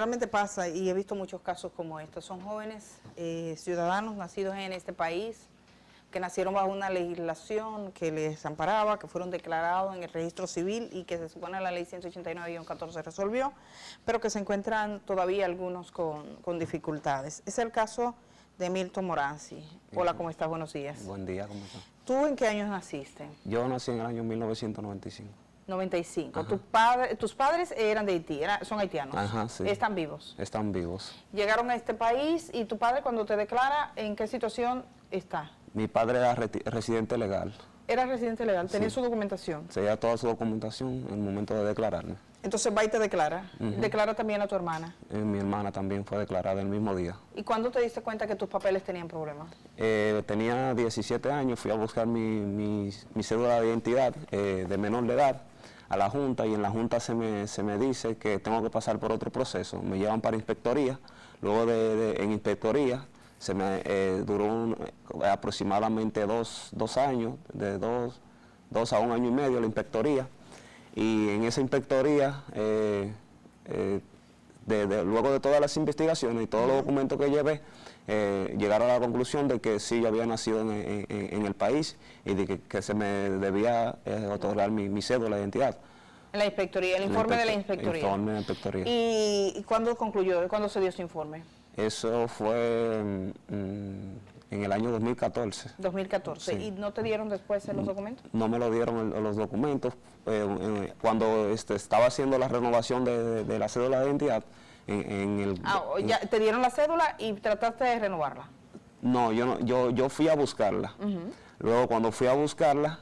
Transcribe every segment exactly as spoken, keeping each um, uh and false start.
realmente pasa, y he visto muchos casos como estos. Son jóvenes eh, ciudadanos nacidos en este país, que nacieron bajo una legislación que les amparaba, que fueron declarados en el registro civil y que se supone la ley ciento ochenta y nueve guión catorce resolvió, pero que se encuentran todavía algunos con, con dificultades. Es el caso de Milton Moranzi. Hola, ¿cómo estás? Buenos días. Buen día, ¿cómo estás? ¿Tú en qué años naciste? Yo nací en el año mil novecientos noventa y cinco. noventa y cinco. ¿Tu padre, ¿Tus padres eran de Haití? Era, ¿Son haitianos? Ajá, sí. ¿Están vivos? Están vivos. Llegaron a este país y tu padre, cuando te declara, ¿en qué situación está? Mi padre era residente legal. ¿Era residente legal? ¿Tenía sí. su documentación? Tenía toda su documentación en el momento de declararme. Entonces va y te declara. Uh-huh. ¿Declara también a tu hermana? Eh, mi hermana también fue declarada el mismo día. ¿Y cuándo te diste cuenta que tus papeles tenían problemas? Eh, tenía diecisiete años, fui a buscar mi, mi, mi cédula de identidad eh, de menor de edad a la Junta, y en la Junta se me, se me dice que tengo que pasar por otro proceso. Me llevan para inspectoría, luego de, de en inspectoría se me eh, duró un, eh, aproximadamente dos, dos años, de dos, dos a un año y medio la inspectoría, y en esa inspectoría, eh, eh, de, de, luego de todas las investigaciones y todos los documentos que llevé, eh, llegaron a la conclusión de que sí, yo había nacido en, en, en el país y de que, que se me debía eh, otorgar mi, mi cédula de identidad. En la inspectoría, el informe la de la inspectoría. Informe de la inspectoría. ¿Y, y cuándo concluyó? ¿Cuándo se dio su informe? Eso fue mm, en el año dos mil catorce. dos mil catorce. Sí. ¿Y no te dieron después los documentos? No me lo dieron el, los documentos. Eh, eh, cuando este, estaba haciendo la renovación de, de, de la cédula de identidad, en, en el... Ah, ya te dieron la cédula y trataste de renovarla. No, yo no, yo, yo fui a buscarla. Uh-huh. Luego, cuando fui a buscarla,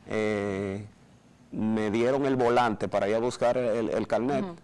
eh, me dieron el volante para ir a buscar el, el carnet, uh-huh.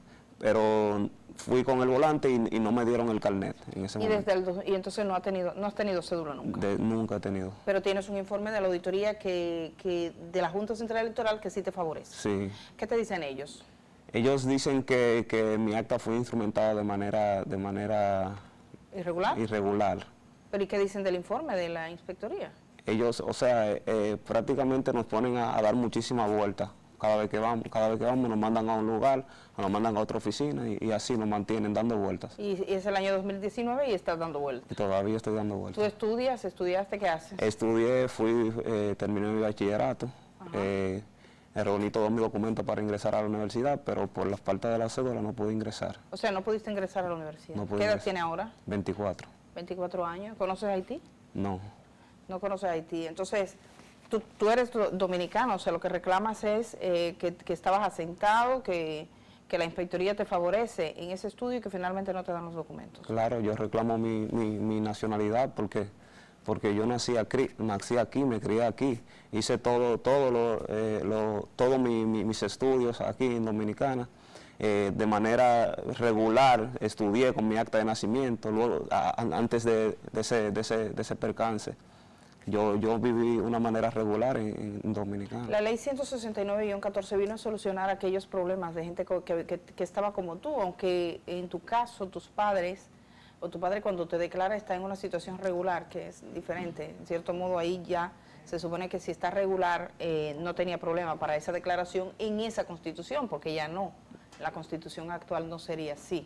pero fui con el volante y, y no me dieron el carnet en ese ¿Y momento. Desde el, y entonces no, ha tenido, no has tenido cédula nunca? De, nunca he tenido. Pero tienes un informe de la auditoría que, que de la Junta Central Electoral que sí te favorece. Sí. ¿Qué te dicen ellos? Ellos dicen que, que mi acta fue instrumentada de manera, de manera irregular. irregular. ¿Pero y qué dicen del informe de la inspectoría? Ellos, o sea, eh, prácticamente nos ponen a, a dar muchísimas vueltas. Cada vez que vamos, cada vez que vamos nos mandan a un lugar, nos mandan a otra oficina y, y así nos mantienen dando vueltas. Y, y es el año dos mil diecinueve y estás dando vueltas. Y todavía estoy dando vueltas. ¿Tú estudias? ¿Estudiaste? ¿Qué haces? Estudié, fui, eh, terminé mi bachillerato, eh, reuní todos mis documentos para ingresar a la universidad, pero por la falta de la cédula no pude ingresar. O sea, no pudiste ingresar a la universidad. No ¿Qué edad ingresar. tiene ahora? veinticuatro. veinticuatro años. ¿Conoces Haití? No. No conoces Haití. Entonces, tú, tú eres dominicano, o sea, lo que reclamas es eh, que, que estabas asentado, que, que la inspectoría te favorece en ese estudio y que finalmente no te dan los documentos. Claro, yo reclamo mi, mi, mi nacionalidad porque, porque yo nací aquí, nací aquí, me crié aquí, hice todo, todo, lo, eh, lo, todo mi, mi, mis estudios aquí en Dominicana. Eh, de manera regular, estudié con mi acta de nacimiento, luego, a, antes de, de, ese, de, ese, de ese percance. Yo, yo viví de una manera regular en, en Dominicana. La ley ciento sesenta y nueve guión catorce vino a solucionar aquellos problemas de gente que, que, que estaba como tú, aunque en tu caso tus padres, o tu padre cuando te declara está en una situación regular, que es diferente. En cierto modo ahí ya se supone que si está regular eh, no tenía problema para esa declaración en esa constitución, porque ya no. La constitución actual no sería así.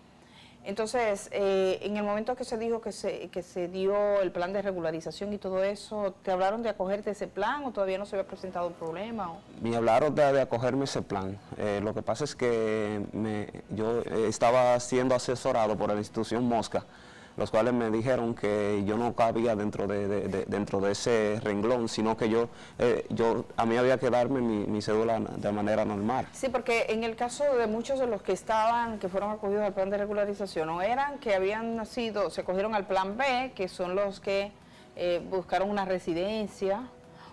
Entonces, eh, en el momento que se dijo que se, que se dio el plan de regularización y todo eso, ¿te hablaron de acogerte a ese plan o todavía no se había presentado un problema? O? Me hablaron de, de acogerme a ese plan. Eh, lo que pasa es que me, yo estaba siendo asesorado por la institución Mosca, los cuales me dijeron que yo no cabía dentro de, de, de, dentro de ese renglón, sino que yo, eh, yo a mí había que darme mi, mi cédula de manera normal. Sí, porque en el caso de muchos de los que estaban, que fueron acogidos al plan de regularización, o eran que habían nacido, se cogieron al plan B, que son los que eh, buscaron una residencia,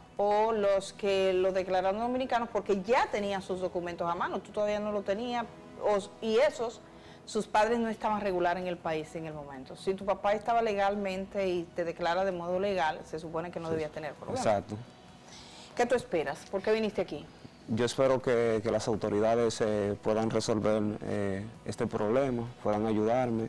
o los que lo declararon dominicanos porque ya tenían sus documentos a mano, tú todavía no lo tenías, o, y esos... sus padres no estaban regular en el país en el momento. Si tu papá estaba legalmente y te declara de modo legal, se supone que no sí, debías tener problemas. Exacto. ¿Qué tú esperas? ¿Por qué viniste aquí? Yo espero que, que las autoridades eh, puedan resolver eh, este problema, puedan ayudarme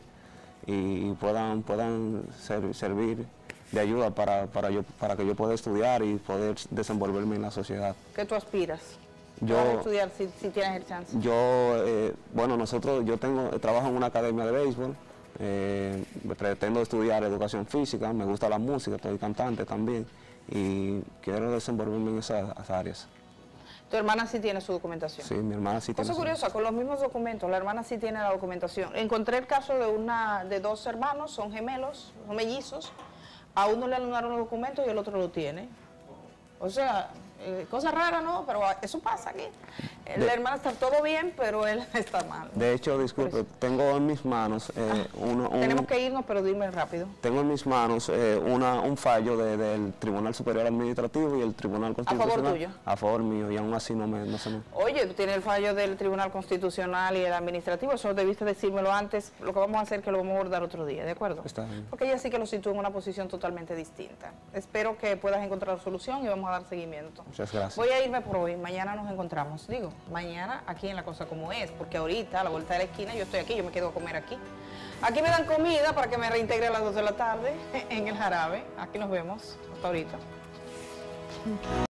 y puedan, puedan ser, servir de ayuda para, para, yo, para que yo pueda estudiar y poder desenvolverme en la sociedad. ¿Qué tú aspiras? Yo, vas a estudiar si, si tienes el chance? Yo, eh, bueno, nosotros, yo tengo, trabajo en una academia de béisbol, eh, pretendo estudiar educación física, me gusta la música, soy cantante también y quiero desenvolverme en esas, esas áreas. ¿Tu hermana sí tiene su documentación? Sí, mi hermana sí tiene. Cosa curiosa, con los mismos documentos, la hermana sí tiene la documentación. Encontré el caso de una de dos hermanos, son gemelos, son mellizos, a uno le anularon los documentos y el otro lo tiene. O sea, eh, cosa rara, ¿no? Pero eso pasa aquí. De, la hermana está todo bien, pero él está mal. De hecho, disculpe, tengo en mis manos eh, ah, uno, un, tenemos que irnos, pero dime rápido. Tengo en mis manos eh, una, un fallo de, del Tribunal Superior Administrativo y el Tribunal Constitucional. ¿A favor tuyo? A favor mío, y aún así no, me, no se me... Oye, tú tienes el fallo del Tribunal Constitucional y el Administrativo, eso debiste decírmelo antes. Lo que vamos a hacer es que lo vamos a abordar otro día, ¿de acuerdo? Está bien. Porque ella sí que lo sitúa en una posición totalmente distinta. Espero que puedas encontrar solución y vamos a dar seguimiento. Muchas gracias. Voy a irme por hoy, mañana nos encontramos. Digo, mañana aquí en La Cosa Como Es, porque ahorita a la vuelta de la esquina yo estoy aquí, yo me quedo a comer aquí. Aquí me dan comida para que me reintegre a las dos de la tarde en el jarabe. Aquí nos vemos. Hasta ahorita.